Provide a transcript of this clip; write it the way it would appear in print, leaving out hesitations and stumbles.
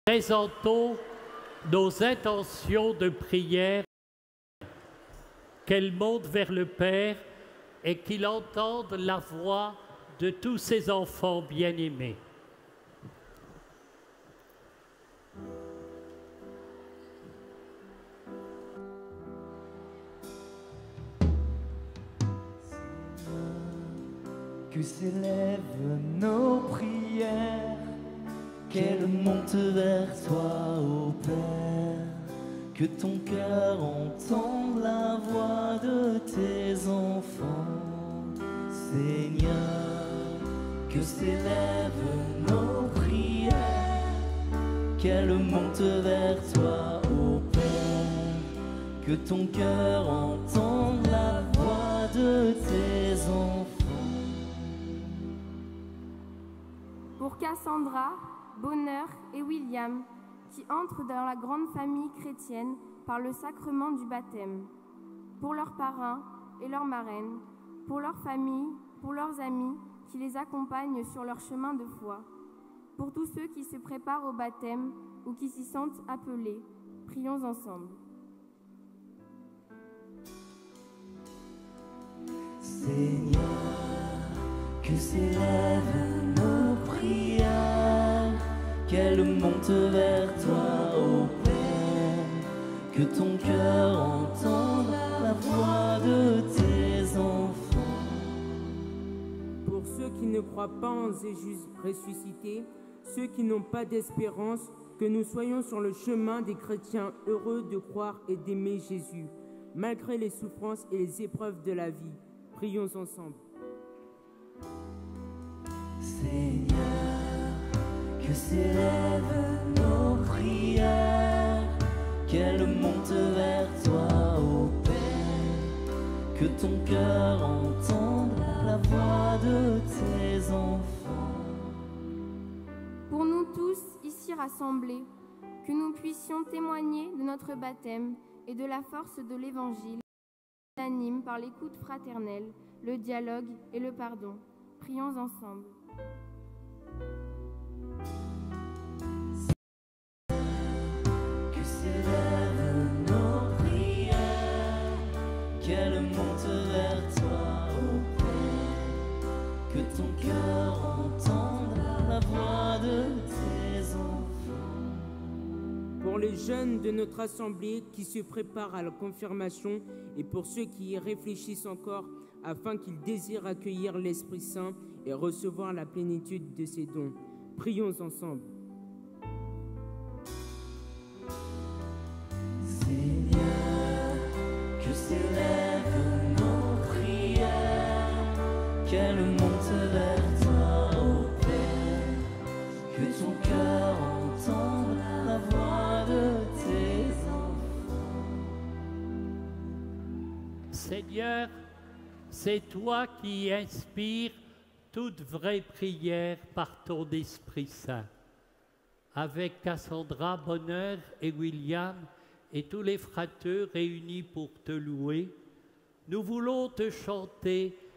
Présentons nos intentions de prière, qu'elles montent vers le Père et qu'il entende la voix de tous ses enfants bien-aimés. Que s'élèvent nos prières, qu'elles montent vers toi, ô Père, que ton cœur entende la voix de tes enfants, Seigneur. Que s'élèvent nos prières, qu'elles montent vers toi, ô Père, que ton cœur entende la voix de tes enfants. Pour Cassandra, Bonheur et William, qui entrent dans la grande famille chrétienne par le sacrement du baptême. Pour leurs parrains et leurs marraines, pour leurs familles, pour leurs amis qui les accompagnent sur leur chemin de foi. Pour tous ceux qui se préparent au baptême ou qui s'y sentent appelés, prions ensemble. Seigneur, que s'élèvent nos prières, qu'elles montent vers toi, ô Père, que ton cœur entende la voix de tes enfants. Pour ceux qui ne croient pas en Jésus ressuscité, ceux qui n'ont pas d'espérance, que nous soyons sur le chemin des chrétiens heureux de croire et d'aimer Jésus, malgré les souffrances et les épreuves de la vie. Prions ensemble. Seigneur, que s'élèvent nos prières, qu'elles montent vers toi, ô Père, que ton cœur entende la voix de tes enfants. Pour nous tous ici rassemblés, que nous puissions témoigner de notre baptême et de la force de l'Évangile, anime par l'écoute fraternelle, le dialogue et le pardon. Prions ensemble. Que s'élèvent nos prières, qu'elles montent vers toi, ô Père, que ton cœur entende la voix de tes enfants. Pour les jeunes de notre assemblée qui se préparent à la confirmation et pour ceux qui y réfléchissent encore afin qu'ils désirent accueillir l'Esprit Saint et recevoir la plénitude de ses dons. Prions ensemble. Seigneur, que s'élèvent nos prières, qu'elles montent vers toi, ô Père, que ton cœur entende la voix de tes enfants. Seigneur, c'est toi qui inspires toute vraie prière par ton Esprit Saint. Avec Cassandra, Bonheur et William et tous les frateux réunis pour te louer, nous voulons te chanter